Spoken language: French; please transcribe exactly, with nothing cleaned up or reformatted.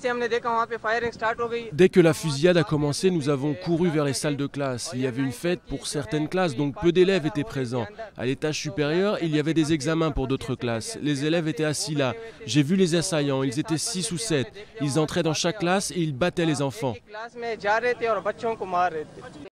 Dès que la fusillade a commencé, nous avons couru vers les salles de classe. Il y avait une fête pour certaines classes, donc peu d'élèves étaient présents. À l'étage supérieur, il y avait des examens pour d'autres classes. Les élèves étaient assis là. J'ai vu les assaillants, ils étaient six ou sept. Ils entraient dans chaque classe et ils battaient les enfants.